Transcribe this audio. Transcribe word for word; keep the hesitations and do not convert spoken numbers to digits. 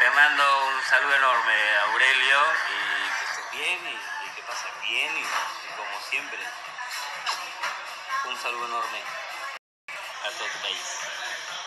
Te mando un saludo enorme, Aurelio, y que estés bien y, y que pases bien y, y como siempre, un saludo enorme a todo tu país.